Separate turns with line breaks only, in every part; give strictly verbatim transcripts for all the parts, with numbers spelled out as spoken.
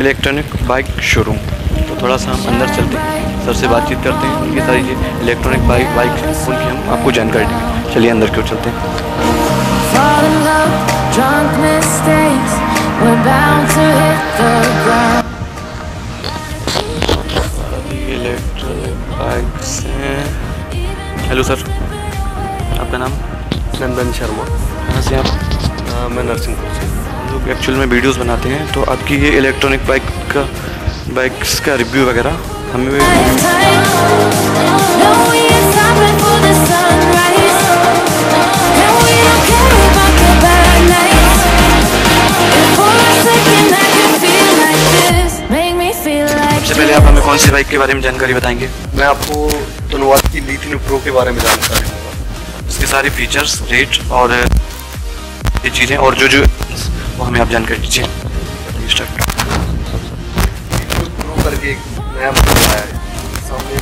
Electronic bike showroom. तो थोड़ा सा हम अंदर चलते हैं, सर से बातचीत करते हैं, उनकी सारी ये इलेक्ट्रॉनिक बाइक बाइक उनकी हम आपको जानकारी देंगे। चलिए अंदर क्यों चलते हैं। इलेक्ट्रॉनिक बाइक्स हैं। हेलो सर, आपका नाम?
नंदन शर्मा।
कहाँ से आप?
आ, मैं नरसिंहपुर से।
हम लोग एक्चुअल में वीडियोस बनाते हैं, तो आपकी ये इलेक्ट्रॉनिक बाइक का बाइक्स का रिव्यू वगैरह हमें सबसे पहले आप हमें कौन सी बाइक के बारे में जानकारी बताएंगे?
मैं आपको तनवाल की लिथियन प्रो के बारे में जानकारी दूंगा।
इसके सारे फीचर्स, रेट और ये चीज़ें और जो जो वो हमें आप जानकारी दीजिए। स्टार्ट।
प्रो करके एक नया मॉडल आया है, सामने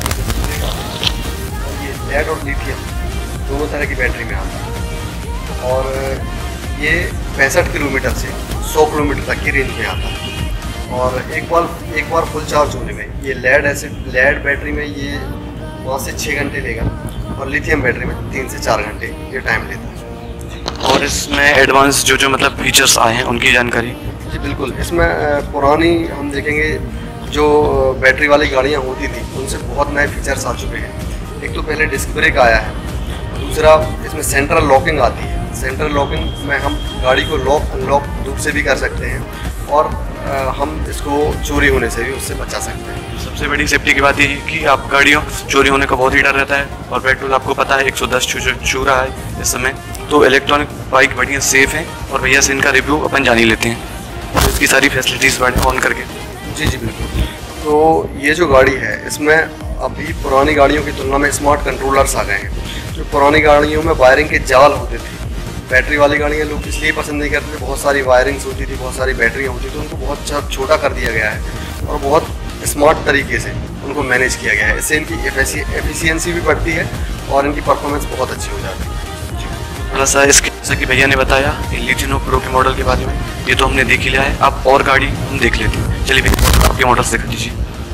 और ये लेड और लिथियम दोनों तरह की बैटरी में आता है और ये पैंसठ किलोमीटर से सौ किलोमीटर तक की रेंज में आता है। और एक बार एक बार फुल चार्ज होने में ये लेड ऐसे लेड बैटरी में ये वहाँ से छः घंटे लेगा और लिथियम बैटरी में तीन से चार घंटे ये टाइम लेता है।
और इसमें एडवांस जो जो मतलब फीचर्स आए हैं उनकी जानकारी?
जी बिल्कुल, इसमें पुरानी हम देखेंगे जो बैटरी वाली गाड़ियाँ होती थी उनसे बहुत नए फीचर्स आ चुके हैं। एक तो पहले डिस्क ब्रेक आया है, दूसरा इसमें सेंट्रल लॉकिंग आती है। सेंट्रल लॉकिंग में हम गाड़ी को लॉक अनलॉक दूर से भी कर सकते हैं और हम इसको चोरी होने से भी उससे बचा सकते हैं।
सबसे बड़ी सेफ्टी की बात ये है कि आप गाड़ियों चोरी होने का बहुत ही डर रहता है और पेट्रोल आपको पता है एक सौ दस छू छू रहा है इस समय। तो इलेक्ट्रॉनिक बाइक बढ़िया सेफ है और भैया से इनका रिव्यू अपन जान ही लेते हैं, तो इसकी सारी फैसिलिटीज़ ऑन करके।
जी जी बिल्कुल। तो ये जो गाड़ी है इसमें अभी पुरानी गाड़ियों की तुलना में स्मार्ट कंट्रोलर्स आ गए हैं। जो पुरानी गाड़ियों में वायरिंग के जाल होते थे, बैटरी वाली गाड़ियाँ लोग इसलिए पसंद नहीं करते थे, बहुत सारी वायरिंग्स होती थी, बहुत सारी बैटरियाँ होती थी, उनको बहुत छोटा कर दिया गया है और बहुत स्मार्ट तरीके से उनको मैनेज किया गया है। इससे इनकी एफिशिएंसी भी बढ़ती है और इनकी परफॉर्मेंस बहुत अच्छी हो जाती है।
थोड़ा सा इसके जैसा कि भैया ने बताया लिथियन प्रो के मॉडल के बारे में, ये तो हमने देख ही लिया है। अब और गाड़ी हम देख लेते हैं। चलिए भैया आपके मॉडल्स दिखा दीजिए,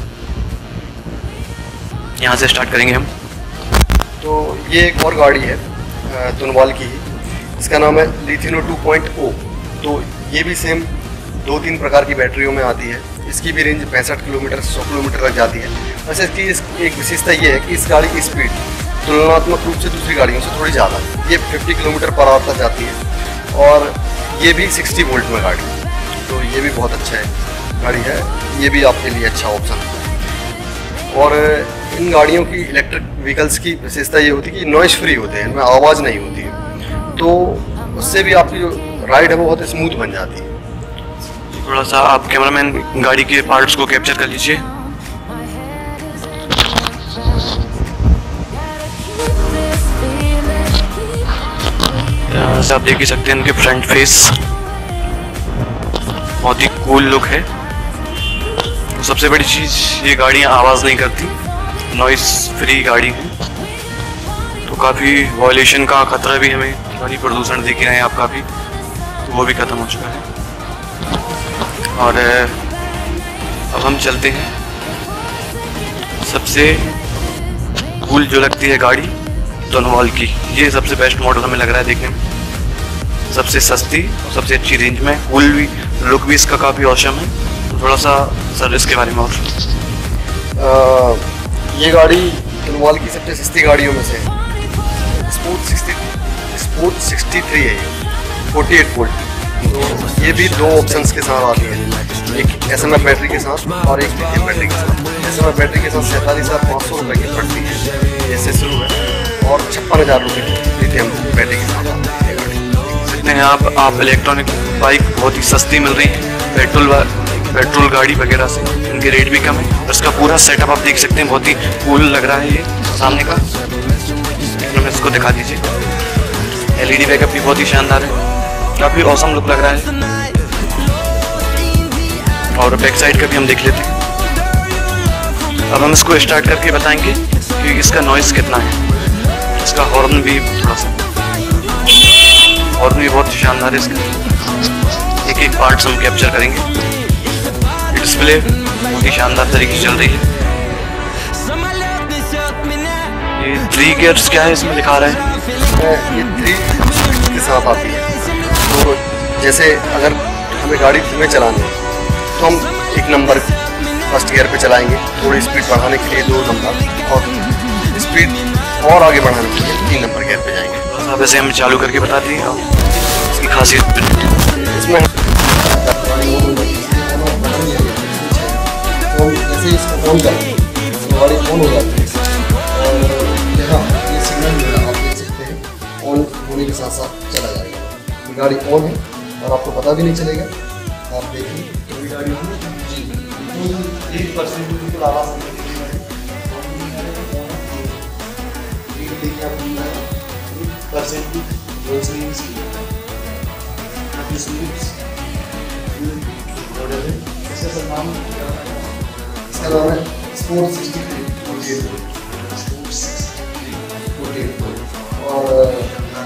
यहाँ से स्टार्ट करेंगे हम।
तो ये एक और गाड़ी है तनवाल की ही, इसका नाम है लिथियनो टू पॉइंट ओ। तो ये भी सेम दो तीन प्रकार की बैटरियों में आती है। इसकी भी रेंज पैंसठ किलोमीटर सौ किलोमीटर तक जाती है। वैसे इसकी इस, एक विशेषता ये है कि इस गाड़ी की स्पीड तुलनात्मक रूप से दूसरी गाड़ियों से थोड़ी ज़्यादा है। ये पचास किलोमीटर पर आवर तक जाती है और ये भी साठ वोल्ट में गाड़ी, तो ये भी बहुत अच्छा है गाड़ी है, ये भी आपके लिए अच्छा ऑप्शन है। और इन गाड़ियों की इलेक्ट्रिक व्हीकल्स की विशेषता ये होती है कि नॉइस फ्री होते हैं, इनमें आवाज़ नहीं होती है, तो उससे भी आपकी जो राइड है वो बहुत स्मूथ बन जाती है।
थोड़ा सा आप कैमरामैन गाड़ी के पार्ट्स को कैप्चर कर लीजिए। यहाँ से आप देख ही सकते हैं इनके फ्रंट फेस, बहुत ही कूल लुक है। तो सबसे बड़ी चीज़ ये गाड़ियाँ आवाज़ नहीं करती, नॉइस फ्री गाड़ी है, तो काफ़ी वायलेशन का खतरा भी हमें ध्वनि प्रदूषण देख रहे हैं आप काफ़ी, तो वो भी ख़त्म हो चुका है। और अब हम चलते हैं सबसे कूल जो लगती है गाड़ी तनवाल की, ये सबसे बेस्ट मॉडल हमें लग रहा है देखने में, सबसे सस्ती और सबसे अच्छी रेंज में, कूल भी लुक भी इसका काफ़ी औसम है। तो थोड़ा सा सर इसके बारे में और
आ, ये गाड़ी तनवाल की सबसे सस्ती गाड़ियों में से है। Sport sixty sport sixty three है ये, फोर्टी एट वोल्ट। तो ये भी दो ऑप्शंस के साथ आती है, एक एस एम एफ बैटरी के साथ और एक लिथियम बैटरी के साथ। एस एम एफ बैटरी के साथ सैंतालीस हज़ार पाँच सौ रुपये की पड़ती है, ये से शुरू है, और छप्पन हज़ार रुपये की लिथियम बैटरी के साथ आती है गाड़ी।
सकते हैं आप आप इलेक्ट्रॉनिक बाइक बहुत ही सस्ती मिल रही है पेट्रोल पेट्रोल गाड़ी वगैरह से, इनके रेट भी कम है। इसका पूरा सेटअप आप देख सकते हैं, बहुत ही कूल लग रहा है ये सामने का। हमें इसको दिखा दीजिए, एलईडी बैकअप भी बहुत ही शानदार है, काफ़ी औसम लुक लग रहा है। और बैक साइड का भी हम देख लेते हैं। अब हम इसको स्टार्ट करके बताएंगे कि इसका नॉइस कितना है। इसका हॉर्न भी थोड़ा सा हॉर्न भी बहुत शानदार है इसका, एक एक पार्ट्स हम कैप्चर करेंगे। डिस्प्ले बहुत ही शानदार तरीके से चल रही है। ये थ्री गियर्स क्या है इसमें दिखा रहा है?
ये थ्री के साथ आती है। तो जैसे अगर हमें गाड़ी धीमे चलानी है तो हम एक नंबर फर्स्ट गियर पे चलाएंगे, थोड़ी स्पीड बढ़ाने के लिए दो नंबर, और स्पीड और आगे बढ़ाने के लिए तीन नंबर गियर पे जाएंगे।
अब ऐसे हम चालू करके बता दिए इसकी खासियत।
इसमें जैसे इसको ऑन करें तो गाड़ी ऑन हो जाती है, और यहाँ ये सिग्नल जो है आप देख सकते हैं ऑन होने के साथ साथ चला जाएगा। ये गाड़ी ऑन है और आपको पता भी नहीं चलेगा। आप देखिए तो ये गाड़ी जी एक परसेंट भी बिल्कुल आवाज़ नहीं इसका नाम है स्पोर्ट सिक्सटी थ्री। और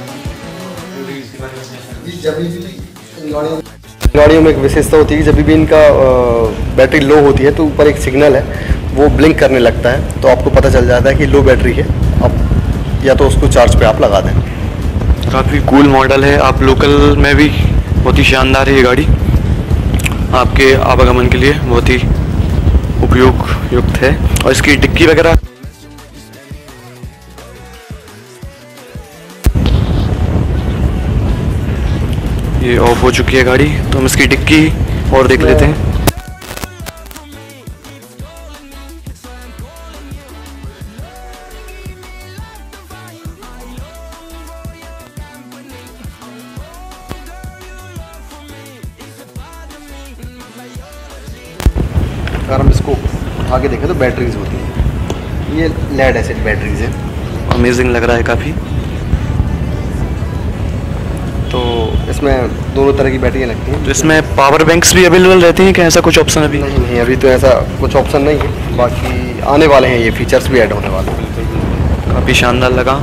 जब भी इन गाड़ियों गाड़ियों में एक विशेषता होती है कि जब भी इनका बैटरी लो होती है तो ऊपर एक सिग्नल है वो ब्लिंक करने लगता है, तो आपको पता चल जाता है कि लो बैटरी है, आप या तो उसको चार्ज पे आप लगा दें।
काफ़ी कूल मॉडल है। आप लोकल में भी बहुत ही शानदार है ये गाड़ी, आपके आवागमन के लिए बहुत ही उपयोग युक्त है। और इसकी डिक्की वगैरह ये ऑफ हो चुकी है गाड़ी, तो हम इसकी डिक्की और देख लेते हैं।
अगर हम इसको उठा के देखें तो बैटरीज होती हैं, ये लेड एसिड बैटरीज है।
अमेजिंग लग रहा है काफ़ी।
तो इसमें दोनों तरह की बैटरियाँ लगती हैं।
तो इसमें पावर बैंक्स भी अवेलेबल रहती हैं क्या? ऐसा कुछ ऑप्शन अभी
नहीं नहीं अभी तो ऐसा कुछ ऑप्शन नहीं है, बाकी आने वाले हैं, ये फीचर्स भी ऐड होने वाले हैं।
काफ़ी शानदार लगा।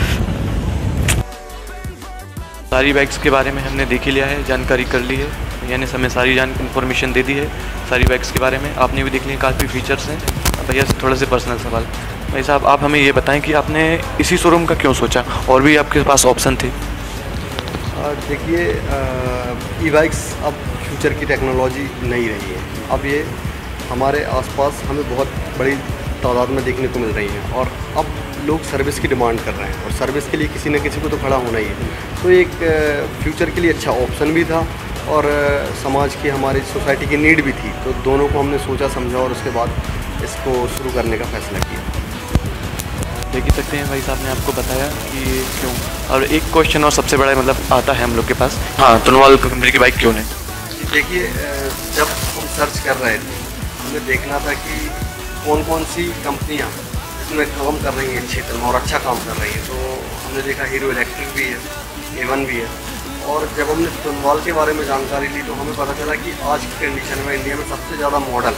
सारी बाइक्स के बारे में हमने देख ही लिया है, जानकारी कर ली है, यानी हमें सारी जान इन्फॉर्मेशन दे दी है सारी बाइक्स के बारे में। आपने भी देख लिया काफ़ी फीचर्स हैं। भैया थोड़ा से पर्सनल सवाल, भाई साहब आप हमें ये बताएं कि आपने इसी शोरूम का क्यों सोचा, और भी आपके पास ऑप्शन थे?
देखिए ई बाइक्स अब फ्यूचर की टेक्नोलॉजी नहीं रही है, अब ये हमारे आसपास हमें बहुत बड़ी तादाद में देखने को मिल रही है, और अब लोग सर्विस की डिमांड कर रहे हैं, और सर्विस के लिए किसी न किसी को तो खड़ा होना ही है। तो एक फ्यूचर के लिए अच्छा ऑप्शन भी था, और समाज की हमारी सोसाइटी की नीड भी थी, तो दोनों को हमने सोचा समझा और उसके बाद इसको शुरू करने का फैसला किया।
देख ही सकते हैं भाई साहब ने आपको बताया कि क्यों। और एक क्वेश्चन और सबसे बड़ा मतलब आता है हम लोग के पास, हाँ तुनवाल कंपनी की बाइक क्यों नहीं?
देखिए जब हम सर्च कर रहे थे हमें देखना था कि कौन कौन सी कंपनियां इसमें काम कर रही हैं क्षेत्र में और अच्छा काम कर रही हैं, तो हमने देखा हीरो इलेक्ट्रिक भी है, ए वन भी है। और जब हमने तुनवाल के बारे में जानकारी ली तो हमें पता चला कि आज की कंडीशन में इंडिया में सबसे ज़्यादा मॉडल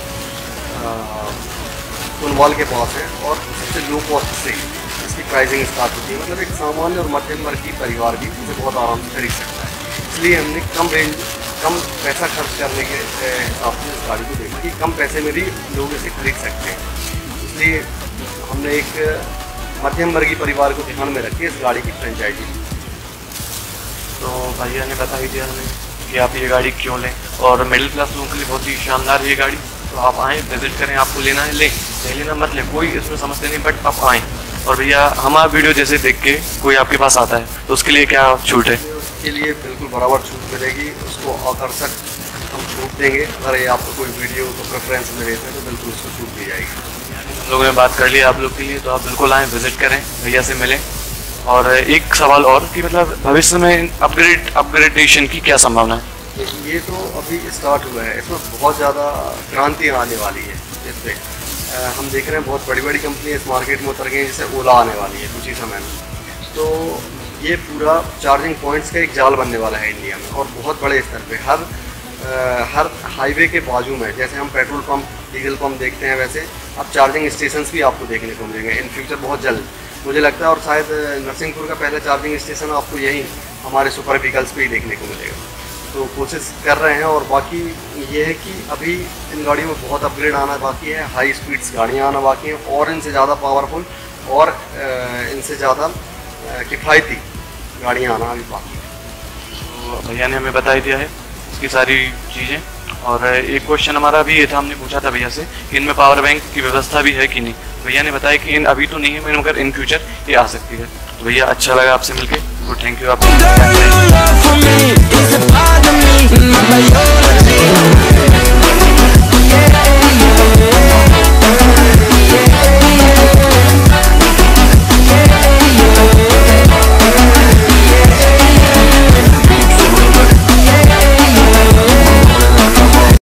तुनवाल के पास है, और सबसे लो कॉस्ट से इसकी प्राइसिंग स्टार्ट होती है। मतलब एक सामान्य और मध्यम वर्ग की परिवार भी इसे बहुत आराम से खरीद सकता है। इसलिए हमने कम रेंज कम पैसा खर्च करने के हिसाब से इस गाड़ी को देखा कि कम पैसे में भी लोग इसे खरीद सकते हैं। इसलिए हमने एक मध्यम वर्गीय परिवार को ध्यान में रखी इस गाड़ी की फ्रेंचाइजी।
तो भैया ने बता ही दिया हमें कि आप ये गाड़ी क्यों लें, और मिडिल क्लास लोगों के लिए बहुत ही शानदार है ये गाड़ी। तो आप आएँ, विजिट करें, आपको लेना है लें, नहीं लेना मत लें, कोई इसमें समझते नहीं, बट आप आएँ। और भैया हमारा वीडियो जैसे देख के कोई आपके पास आता है तो उसके लिए क्या छूट है?
उसके लिए बिल्कुल बराबर छूट मिलेगी, उसको आकर्षक हम छूट देंगे। अगर ये आपको कोई वीडियो को प्रेफरेंस में देते हैं तो बिल्कुल उसको छूट दी जाएगी।
हम लोगों ने बात कर ली आप लोग के लिए, तो आप बिल्कुल आएँ, विजिट करें, भैया से मिलें। और एक सवाल और कि मतलब भविष्य में अपग्रेड अपग्रेडेशन की क्या संभावना है?
ये तो अभी स्टार्ट हुआ है, इसमें बहुत ज़्यादा क्रांति आने वाली है। इससे हम देख रहे हैं बहुत बड़ी बड़ी कंपनी इस मार्केट में उतर गई हैं, जैसे ओला आने वाली है कुछ ही समय में। तो ये पूरा चार्जिंग पॉइंट्स का एक जाल बनने वाला है इंडिया में, और बहुत बड़े स्तर पे हर आ, हर हाईवे के बाजू में, जैसे हम पेट्रोल पंप डीजल पंप देखते हैं, वैसे अब चार्जिंग स्टेशंस भी आपको देखने को मिलेंगे इन फ्यूचर बहुत जल्द मुझे लगता है। और शायद नरसिंहपुर का पहला चार्जिंग स्टेशन आपको यहीं हमारे सुपर व्हीकल्स पे ही देखने को मिलेगा। तो कोशिश कर रहे हैं। और बाकी ये है कि अभी इन गाड़ियों में बहुत अपग्रेड आना बाकी है, हाई स्पीड्स गाड़ियाँ आना बाकी हैं, और इनसे ज़्यादा पावरफुल और इनसे ज़्यादा किफ़ायती गाड़ियाँ आना अभी बाकी है।
तो भैया ने हमें बता ही दिया है इसकी सारी चीज़ें। और एक क्वेश्चन हमारा भी ये था, हमने पूछा था भैया से कि इनमें पावर बैंक की व्यवस्था भी है कि नहीं। भैया ने बताया कि इन अभी तो नहीं है, मगर इन फ्यूचर ये आ सकती है। तो भैया अच्छा लगा आपसे मिलके, तो थैंक यू आप।